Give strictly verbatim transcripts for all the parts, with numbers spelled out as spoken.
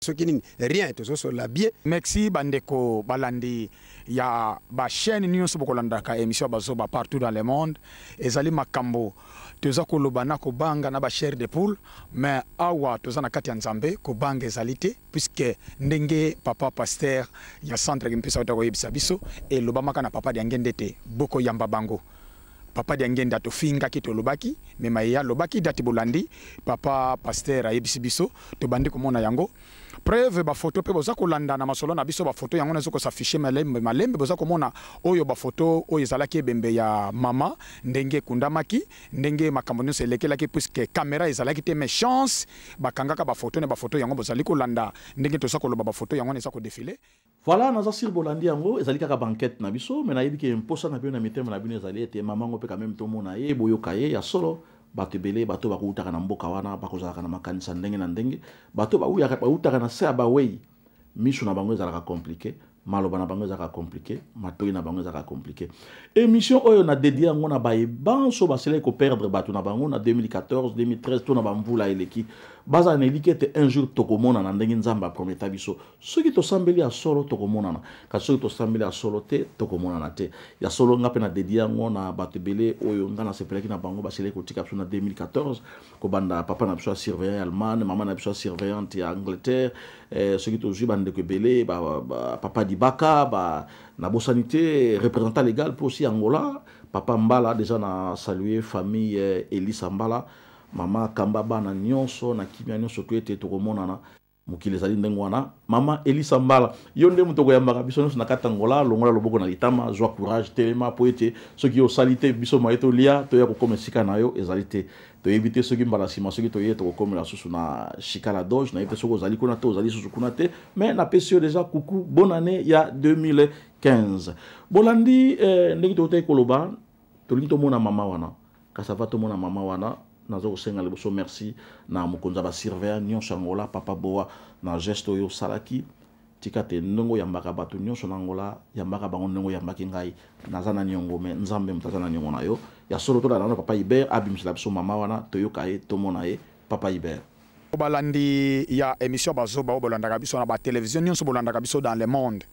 Ce qui n'est rien, tout ça sur la bien. Merci bandeko balandi ya ba chaîne nyonso bokolanda ka émission bazoba partout dans le monde ezali makambo toza kolobana ko banga na ba chair de poule mais awa toza na kati ya nzambe ko banga ezalité puisque ndenge papa pasteur ya centre kimpisa utako yebisa biso et lobamaka na papa dia ngendete boko yamba bango papa dia ngenda to finga ki to lobaki mema ya lobaki dati bolandi papa pasteur ayebisi biso to bandi ko mona yango preuve ba photo pe boza kolanda na masolo na biso ba photo yango nazo ko s'afficher malembe malembe boza komona oyo ba photo oyo ezalaki ebembe ya mama ndenge kundamaki ndenge makambo nyonso elekelaki puisque caméra ezalaki te mais chance bakangaka ba photo ne ba photo yango bozali kolanda ndenge toza koloba ba photo yango neza ko défiler. Voilà naza sir bolandi yango ezali kaka banquette na biso mais na yebi ke mposa na bio na mitema na bino ezali ete mama ngo pe quand même to mona ye boyoka ye ya solo bato belé bato bakutaka na mboka wana bakozalaka na makanisa ndenge na ndenge bato bauyaka bautaka na se abawei miso na bango ezalaka compliqué maloba na bango ezalaka compliqué matoyi na bango ezalaka compliqué émission oyo na dédié yango na baye banso basele ko perdre bato na bango na deux mille quatorze deux mille treize to na bamvula eleki baza na elikete un jour tokomona na ndenge nzamba prometa biso soki tosambeli ya solo tokomona na kasi soki tosambeli ya solo te tokomona na te ya solo nga pe na dédié yango na bato belé oyo nga na sepelaki na bango basele ko tika biso na deux mille quatorze ko banda papa na biso surveillant allemand maman na biso surveillante ya Angleterre eh, soki tozwi bande ko belé ba, ba papa Dibaka ba na bosanité représentant légal pour aussi Angola papa Mbala déjà na saluer famille eh, Elisa Mbala mama Kambaba na nyonso na kimia nyonso to ete tokomona na mukile zali ndengwana mama Elisa Mbala yonde mutoko yambaka biso nyonso na katangola longola loboko na litama joie courage telema po ete soki yo salite biso maeto lia to ya kokoma sika na yo ezalite to éviter soki mbala sima soki to yeto kokoma la susu na shikala doge na ete soko zali kuna to zali susu kuna te mais na pesio déjà coucou bonne année ya deux mille quinze bolandi eh, ndeki to te koloba to linto mona mama wana kasava to mona mama wana nazo senga leboso merci na mukonza ba surveillant nyonso Angola papa boa na gesto yo salaki tikate ndongo yambaka batu nyonso na Angola yambaka bango ndongo yambaki ngai nazana nyongo me nzambe mutazana nyongo na yo ya solo to na papa Iber abimsila biso mama wana toyoka ye tomona ye papa Iber balandi ya émission bazoba obolanda biso na ba télévision nyonso bolanda biso dans le monde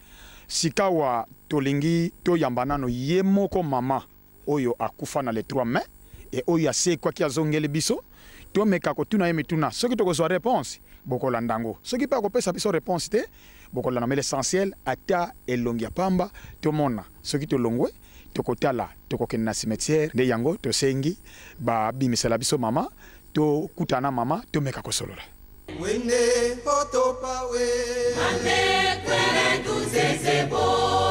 sikawa tolingi to yambana no yemoko mama oyo akufa na le trois mai et oyo ase kwa ki azongeli biso to meka ko tuna yemi tuna soki to ko réponse bokolanda ngo soki pa ko pesa biso réponse te bokolanda mais l'essentiel ata elongia pamba to mona soki to longwe to kotala to ko kenna cimetière de yango to sengi ba bimisela biso mama to kutana mama to meka ko solola wende hoto pawe ane kwere tuzezebo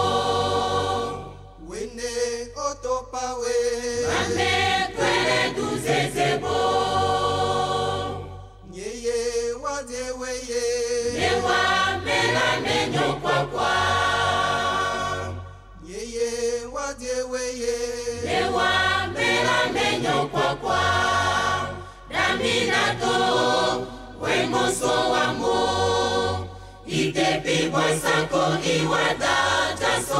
wende hoto pawe ane kwere tuzezebo nyeye wazeweye newa mela nenyo kwa kwa nyeye wazeweye newa mela nenyo kwa kwa daminato wengoso wamo itepi bwasako iwada jaso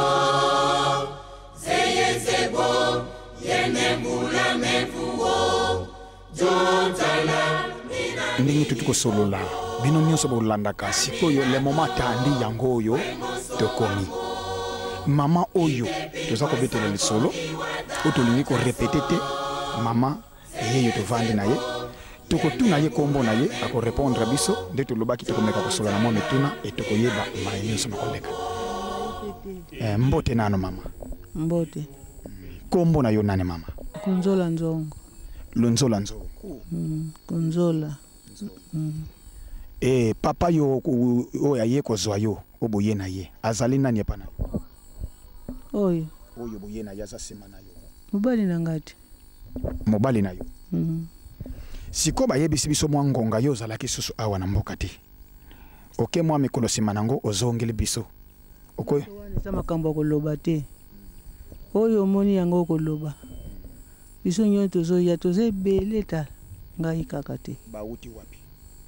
zeyezebo yenembula mefuo jotala ndenge tutuko solola bino nyonso bolandaka sikoyo le moment tandi yango oyo tokomi mama oyo toza kobetela lisolo oyo tolingi ko répéter te mama yeyo tovandi na ye tokotuna ye kombo na ye ako répondre biso nde tolobaki tokomeka kosola na mome tuna e tokoyeba maye nyonso makoleka eh, mbote nano mama mbote kombo na yo nane mama Konzola Nzongo Lonzola Nzongo mm, Konzola mm. eh papa yo oya ye kozwa yo oboye na ye azali nani pana oyo oyo boye na yaza sema na yo mobali na ngati mobali na yo mm. siko bayebisi biso mwa ngonga yo zalaki susu awa na mboka te oke mwa mikolo sima nango ozongeli biso okoyo wana makambo koloba te oyo moni yango koloba biso nyo tozo ya toze beleta ngai kaka te bauti wapi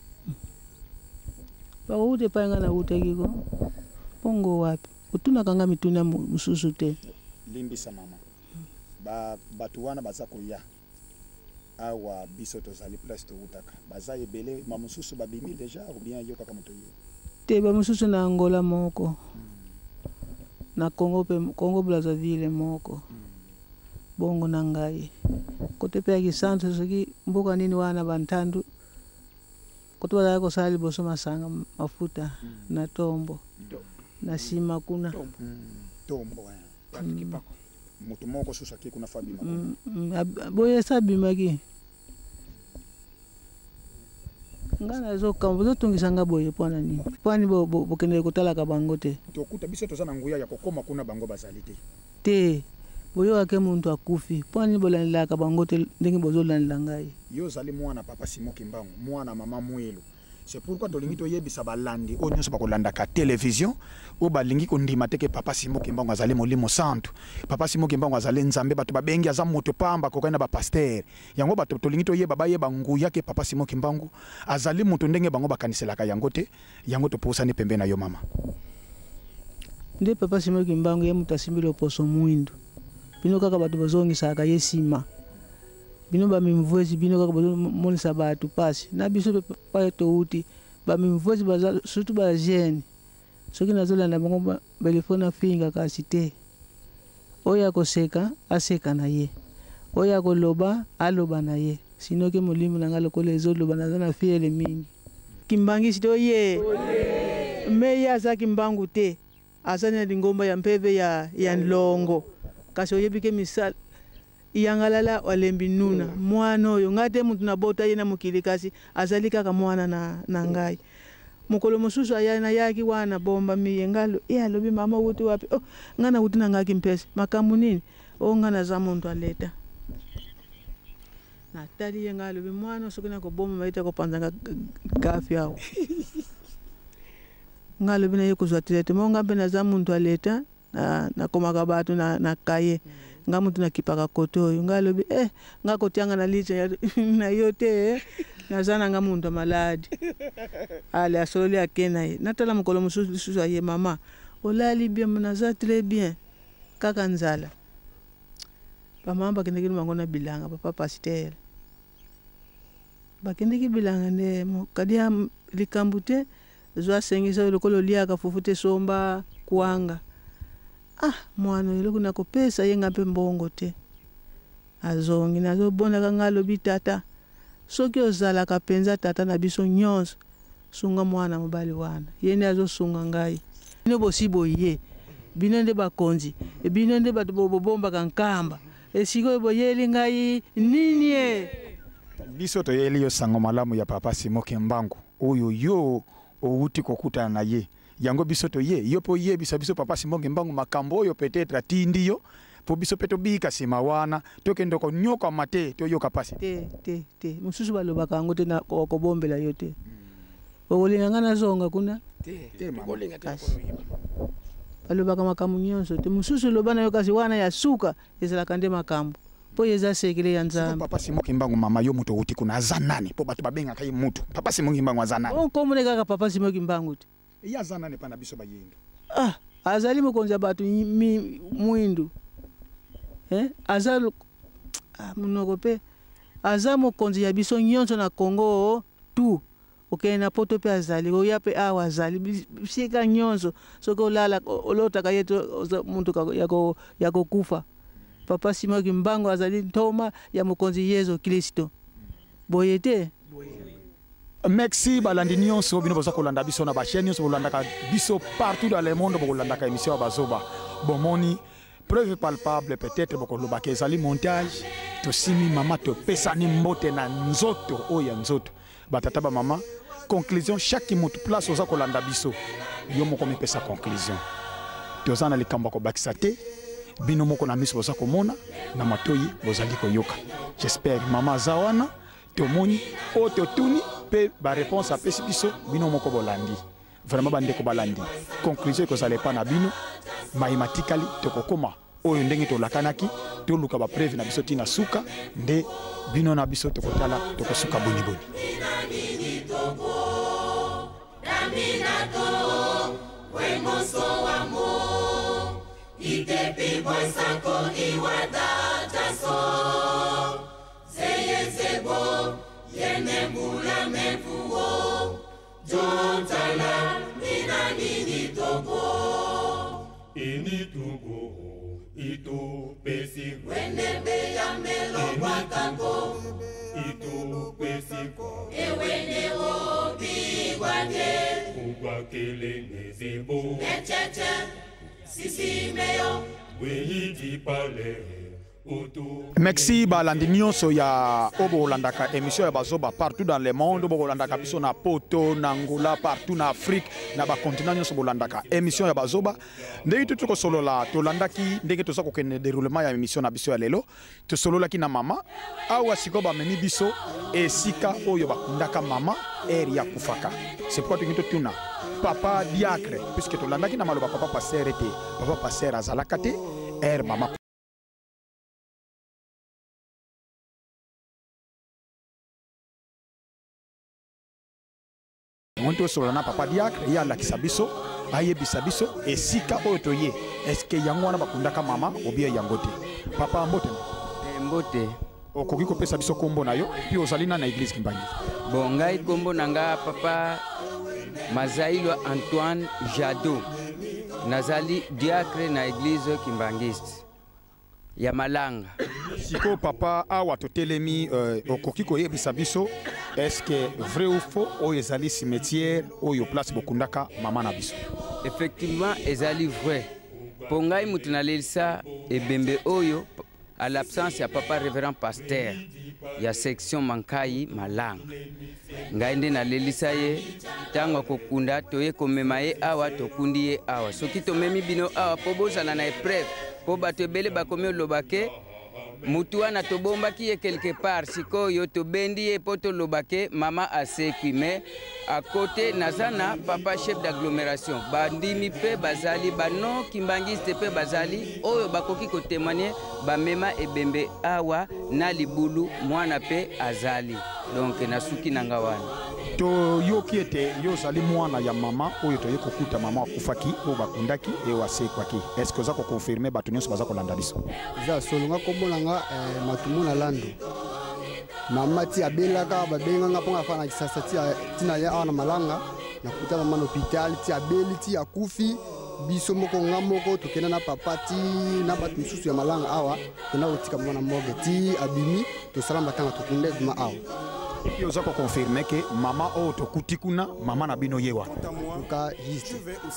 bauti pa nga na utaki ko pongo wapi utuna kanga mituna mususu te limbisa mama ba batu wana baza koya awa biso tozali place to utaka baza ebele mamususu babimi déjà ou bien yo kaka moto yo te ba mosusu na Angola moko na Congo pe Congo Brazzaville moko bongo na ngai kote pe kisanto soki mboka nini wana bantandu kote bala ko sali boso masanga mafuta na tombo na sima kuna tombo ya kipako mutu moko susa ki kuna fabi mako boye sabi maki ngana zo kambo zo tungisanga boye pona nini pani bo bo kende kotala ka bango te to kuta biso to zana nguya ya kokoma kuna bango bazali te te boyo ake muntu akufi pani bolanila ka bango te ndenge bozo lanila ngai yo zali mwana papa Simon Kimbangu mwana mama Mwelo. C'est pourquoi tolingi to yebisa balandi o nyonso bakolanda ka télévision o balingi ko ndima teke papa Simon Kimbangu azali molimo santu papa Simon Kimbangu azali nzambe bato babengi aza moto pamba ko kana ba pasteur yango bato tolingi to yeba bayeba nguya ke papa Simon Kimbangu azali moto ndenge bango bakaniselaka yango te yango to posani pembe na yo mama nde papa Simon Kimbangu ye mutasimbilo poso mwindu bino kaka bato bazongisa ka yesima bino ba mimvoezi bino kaka bazo monisa batu pasi na biso pa to uti ba mimvoezi baza surtout ba jeune soki nazola na bango belefona finga ka cité oya ko seka aseka na ye oya ko loba aloba na ye sino ke molimo na ngalo ko lezo loba na na fiele mingi Kimbangi sito ye me ya za Kimbangu te azana lingomba ya mpeve ya ya Nlongo kasi oyebike misal iyangalala walembi nuna mwana oyo ngate muntu na bota yena mukili kasi azali kaka mwana na na ngai mukolo mususu ayana yaki wana bomba miyengalo iya lobi mama wuti wapi oh ngana wuti na ngaki mpesa makamu nini oh ngana za muntu aleta na tali yengalo bi mwana sokina ko bomba maita ko panzanga gafi yao ngalo bina yeko zwatilete mo ngambe na za muntu aleta na na komaka batu na na kaye ngamu tunakipaka koto ngalobi eh ngakotyanga na licha na yote eh nazana ngamuntu maladi ale asoli akena natala mukolo mususu susu aye mama olali bien mnaza très bien kaka nzala pamamba kende kile mangona bilanga papa pasteur bakende ki bilanga ne kadia likambute zwa sengisa lokolo liaka fufute somba kuanga ah mwana yilo kuna ko pesa yenga pe mbongo te azongi nazo bona kangalo bitata soki ozala ka penza tata na biso nyonso sunga mwana mobali wana yene azo sunga ngai bino bosibo ye bino nde bakonzi bino nde bato bobomba kankamba esiko boyeli ngai nini e biso to yeli yo sango malamu ya papa Simon Kimbangu oyo yo outi kokuta na ye yango biso to ye yo po ye biso biso papa Simon Kimbangu makambo oyo peut-être atindi yo po biso peto bika sima wana tokende ko nyoka mate to yo kapasi te te te mususu balobaka ngo te na ko bombela yo te olinga ngana zonga kuna te te makolinga te balobaka makambo nyonso te mususu lobana yo kasi wana ya suka ezala kande makambo po yeza sekele ya nzambe papa Simon Kimbangu mama yo muto uti kuna azanani po bato babenga kai mutu papa Simon Kimbangu azanani on komune kaka papa Simon Kimbangu te ya azanani pana biso bayenge ah azali mukonza batu mwindu eh azalo ah munoko pe azamo konzi ya biso nyonso na Congo tu okena poto pe azali ko yape awa azali bisika nyonso soko lala olota ka yeto muntu yako yako kufa papa Simon Kimbangu azali ntoma ya mukonzi Yesu Kristo boyete merci balandi nyonso bino boza kolanda biso na ba chaîne nyonso bolanda ka biso partout dans le monde bolanda ka émission bazoba bomoni preuve palpable peut-être bokoloba ke ezali montage to simi mama to pesani mbote na nzoto oya nzoto batata ba mama conclusion chaque motu place oza kolanda biso yo moko mepesa conclusion toza na likambo ko bakisa te bino moko na miso boza komona na matoyi bozali koyoka j'espère mama zawana tomoni o totuni pe ba réponse apesi biso bino moko bolandi vraiment bande ko balandi conclusion ko zale pa na bino mathématically tokokoma oyo ndenge to lakanaki to luka ba preuve na biso tina suka nde bino na biso tokotala tokosuka boni boni Itepi boisako iwada jaso Seye sebo Yene mula mefuo Jontala Mina Initugo, itu pesiko. Wenebe ya melo wakango. Itu pesiko. Ewene obi wate. Ugwa kele nezebo. Echeche, sisi meyo. Weyi pale. Merci balandi nyonso ya obo landaka émission ya bazoba partout dans le monde obo landaka biso na poto na Angola partout na Afrique na ba continent nyonso bolandaka émission ya bazoba ndenge tutu ko solola to landaki ndenge to sako kene déroulement ya émission na biso ya lelo to solola ki na mama awa siko ba memi biso esika oyo bakundaka mama eri ya kufaka c'est pourquoi tu tuna papa diacre puisque to landaki na maloba papa passer était papa passer azalaka te er mama Monto solana papa diacre ya la kisabiso aye bisabiso esika oyo toye est-ce que yango wana bakundaka mama obia yangote papa mbote mbote okoki kopesa biso kombo na yo puis ozalina na église Kimbangi bon ngai kombo nanga papa Mazailo Antoine Jado nazali diacre na église Kimbangiste ya Malanga siko papa awa totelemi euh, okoki koyebisa biso est-ce que vrai ou faux oyo ezali cimetière oyo place bokundaka mama na biso effectivement ezali vrai po ngai mutu nalelisa ebembe oyo à l'absence ya papa révérend pasteur ya section Mankai Malanga ngai nde nalelisa ye ntango akokunda toye komema ye awa tokundi ye awa soki tomemi bino awa po bozala na épreuve po bato ebele bakomi olobake mutu wana tobombaki ye quelque part sikoyo tobendi ye po tolobake mama asekwi mais à côté nazana papa chef d'agglomération bandimi pe bazali bano kimbangiste pe bazali oyo bakoki kotémoigner bamema ebembe awa na libulu mwana pe azali donc nasuki nanga wana to yoki ete yo zali mwana ya mama oyo toye kokuta mama akufaki o bakundaki e wasekwaki est-ce que za ko confirmer bato nyonso baza kolanda biso za solonga komonanga eh, matumu na lando mama ti abelaka babenganga mponga fana kisasa ti tina ya awa na Malanga nakuta mama na hôpital ti abeli ti akufi biso moko nga moko tokenda na papa ti na bato misusu ya Malanga awa tona kotika mwana moge ti abimi tosala matanga tokunde ma awa et puis oza ko confirmer que mama o to kutikuna mama na bino yewa ka juste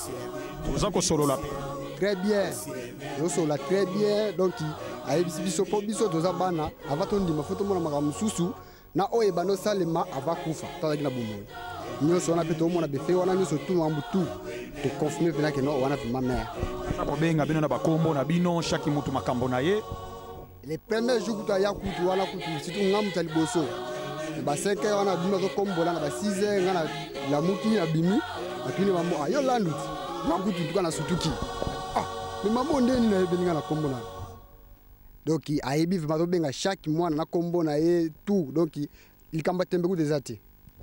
oza ko solola très bien yo solola très bien donc ayebisi biso po biso toza bana ava tondima fo tomona makambo mosusu na oyo bano salema ava kufa tozalaki na bomoi nyonso wana mpe tomona befe wana nyonso tu mambu tu toconfirme mpena ke no wana mpema mare kobenga bino na bakombo na bino chaque mutu makambo na ye le premier jour kutu aya kutu wana kutu surtout nga mutu ya liboso ba cinq heures wana bima zokombola na ba six heures nga na lamuki na bimi akini mamo ayo landuti makutu tuka na sutuki ah mais mamo ndeni na yebelinga na kombo na donc ayebi vraiment to benga chaque mois na kombo na ye tout donc likamba tembe ku desati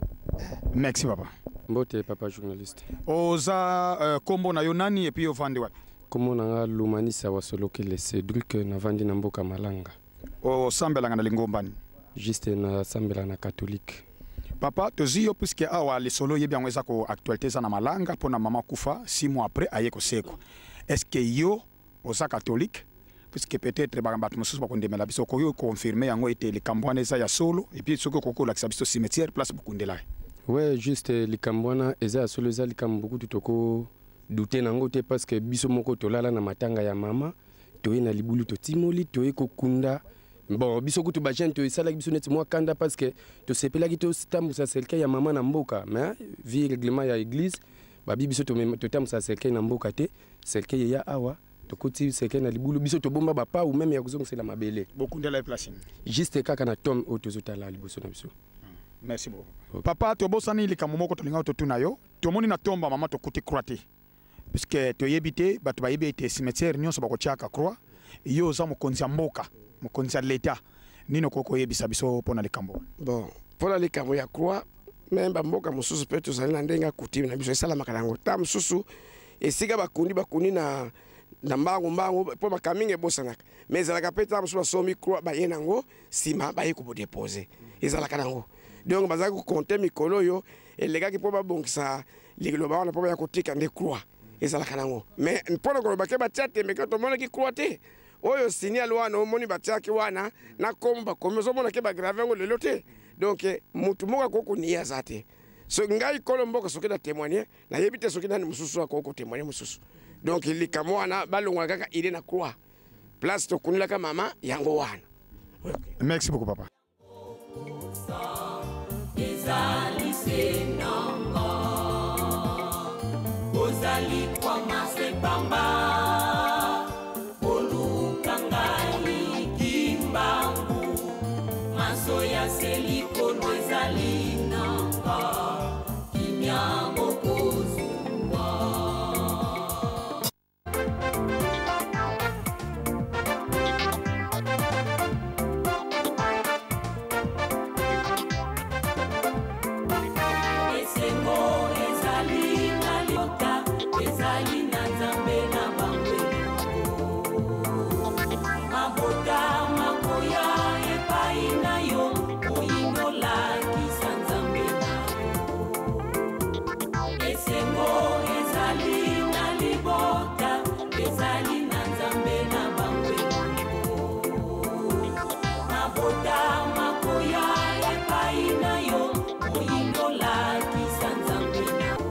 merci papa mbote papa journaliste oza uh, kombo na yo nani et puis ovandi wapi kombo na Lumanisa wasoloke le Cédric na vandi na mboka Malanga o sambelanga na lingombani juste na sambela na catholique papa tozi yo puisque awa le solo yebi angweza ko actualité za na Malanga pona mama kufa six mois après aye ko seko est-ce que yo oza catholique puisque peut-être ba bato mosusu bakondemela biso ko yo confirmer yango ete le kambwana eza ya solo et puis soko koko la biso cimetière place bukundela ouais juste le kambwana eza ya solo eza likambo beaucoup tutoko douter nango te parce que biso moko tolala na matanga ya mama toye na libulu to timoli toye kokunda bon biso kutu ba gente esala biso net moi kanda parce que to sepela ki to stambu sa selka ya mama na mboka mais vi règlement ya église ba biso to to tambu sa selka na mboka te selka ya awa to koti selka na libulu biso to bomba ba pa ou même ya kuzongela mabele bokundela e place juste kaka na tom otozotala liboso na biso. Merci beaucoup okay. Papa to bosani likambo moko to linga to tuna yo to moni na tomba mama to kuti croate puisque to yebite bato ba yebite cimetière nyonso bako chaka croix yo za mokonzi mboka mokonzi ya l'État nino koko yebisa biso pona likambo bon pona likambo ya croix memba mboka mususu pe tozali na ndenga kutimi na biso esala makalango ta mususu esika bakundi bakundi na na mbango mbango po bakaminge bosanaka mais ezalaka pe ta mususu basomi croix ba yenango sima ba yeko déposer ezalaka nango donc bazaki ko compter mikolo yo elegaki po babongisa liloba wana po ya kotika nde croix ezalaka nango mais mpona koloba ke batia tembe ke tomonaki croix te oyo signal wana omoni batiaki wana na kombo bakomi ozomona ke bagrave yango lelo te donc mutu moko akoki konia aza te so ngai kolo mboka soki na témoigner nayebi te soki nani mosusu akoki kotémoigner mosusu donc likambo wana balongwa kaka ile na croix place tokunilaka mama yango wana. Merci beaucoup papa. Ozali kwa masepamba olukangali kimbangu maso ya selikono ezali nanga kimia mokozua esengo ezali naliota ezali na nzambe na bango mabota makoya epai na yo oyinolakisa nzambe na yo esengo ezali na libota ezali na nzambe na bango mabota makoya epai na yo oyinolakisa nzambe na yo.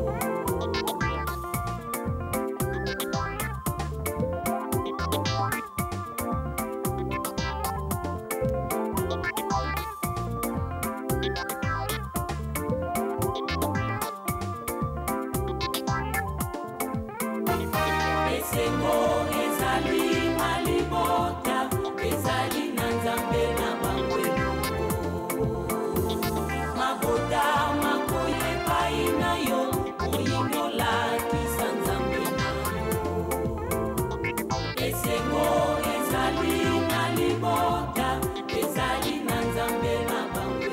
Esengo ezali malibota ezali na nzambe na bango mabota makoya epai na yo oyinolakisa nzambe na yo esengo ezali na libota ezali na nzambe na bango.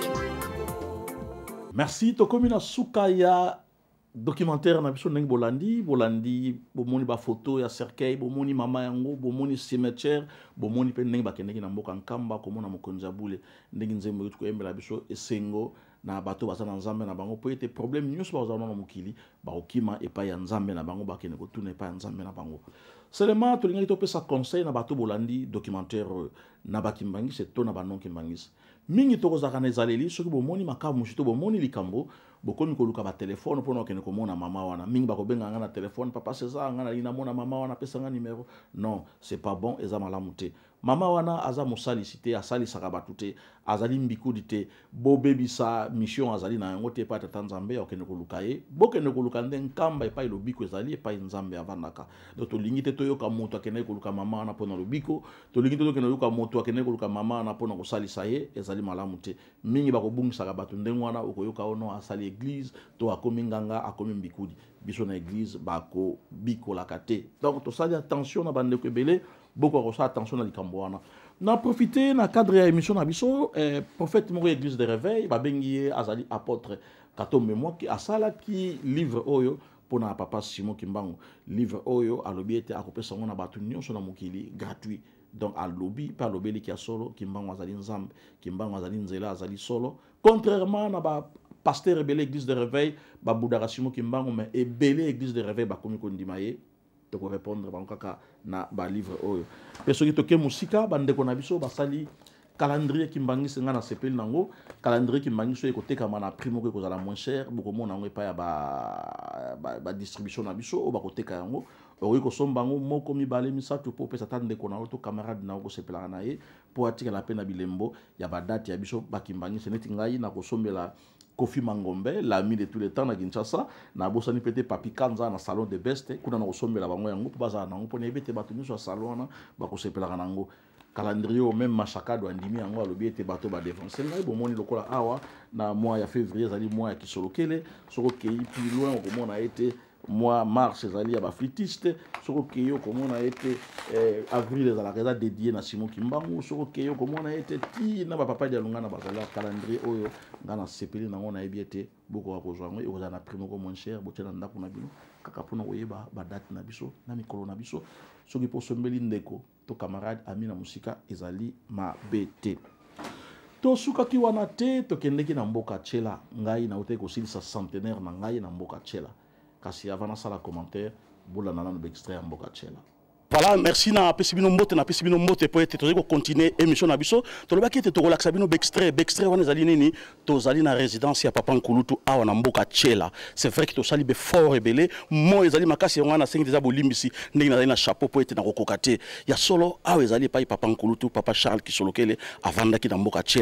Merci tokomi na suka ya documentaire na biso ndenge bolandi bolandi bomoni ba photo ya cercueil bomoni mama yango bomoni cimetière bomoni pe ndenge bakendeki na mboka nkamba komona mokonzi abule ndenge nzembo yetu koyembela biso esengo na bato baza na nzambe na bango po ete problème nyonso bazala na mokili bakokima epai ya nzambe na bango bakende kotuna epai ya nzambe na bango seulement tolingaki topesa conseil na bato bolandi documentaire na bakimbangisi to na banon kimbangisi mingi tokozaka na ezaleli soki bomoni makambo mosusu to bomoni likambo bokomi koluka ba telefone mpona okende komona mama wana mingi bakobenga nga na telefone papa César nga nali namona mama wana pesa nga numéro non c'est pas bon eza malamu te mama wana aza mosalisi te asalisaka bato te azali mbikudi te bobebisa mission azali na yango te epai tata nzambe okende koluka ye bokende koluka nde nkamba epai lobiko ezali epai nzambe avandaka donc tolingi te toyoka moto akende koluka mama wana mpona lobiko tolingi te tokende koluka moto akende koluka mama wana mpona kosalisa ye ezali malamu te mingi bakobungisaka bato ndenge wana okoyoka ono asali église to akomi nganga akomi mbikudi biso na église bakobikolaka te donc tosali attention na bandeko ebele beaucoup akosala attention na likambo wana na profite na cadre ya émission na biso eh, prophète moko église de réveil babengi ye azali apôtre Katombe Mwaki asalaki livre oyo mpona papa Simon Kimbangu livre oyo alobi ete akopesa ngo na bato nyonso na mokili gratuit donc alobi mpe alobeliki ya solo Kimbangu azali nzambe Kimbangu azali nzela azali solo contrairement na ba pasteur ebele église de réveil babudaka Simon Kimbangu mais ebele église de réveil bakomi kondima ye toko répondre bango kaka na ba livre oyo pe soki toke musika bandeko na biso basali calendrier kimbangisi nga na sepeli nango calendrier kimbangisi ekotekama na prix moko ekozala moins cher bokomona yango epai ya ba, ba, ba distribution na biso oyo bakoteka yango okoki kosomba yango moko mibale misato mpo opesa ta ndeko na yo to camarade na yo kosepelaka na ye mpo atikala mpe na bilembo ya badate ya biso bakimbangisi neti ngai na kosombela Kofi Mangombe, l'ami de tous les temps na Kinshasa, na bosani pete Papi Kanza na salon de best, kuna na kosombela bango yango po baza nango po nebete bato nyonso salon na bakosepelaka nango. Calendrier même machakado andimi yango alobi ete bato ba défoncer ngai bomoni lokola awa na mois ya février zali mois ya kisolokele soko kei plus loin okomona ete mois mars ezali ya baflitiste soko keyo komona ete eh, avril ezalaka eza dédié na Simon Kimbangu soko keyo komona ete ti na bapapa dia lunga na bazali ya calendrier oyo nga na sepeli nango nayebi ete bokoka kozwa yango ekozala na prix moko moins cher botia na ndako na bino kaka mpona koyeba badate na biso na mikolo na biso soki mpo osombeli ndeko to camarade ami na musika ezali mabe te tosukaki wana te tokendeki na mboka Tshela ngai na utaki kosilisa centenaire na ngai na mboka Tshela kasi avant nasala commentaire bola nana na extrait ya mboka Tchela. Voilà, merci na pesibino mbote na pesibino mbote po ete tozali ko continuer émission na biso. Tolobaki ete tokolakisa bino bextrait, bextrait wana ezali nini? Tozali na résidence ya Papa Nkulutu awa na mboka Tchela. C'est vrai que tosali be fort rebelle, mo ezali makasi yango na sengi déjà bolimbisi ndenge nazali na chapeau po ete na kokoka te. Ya solo awa ezali pa Papa Nkulutu, Papa Charles Kisolokele avandaki na mboka Tchela.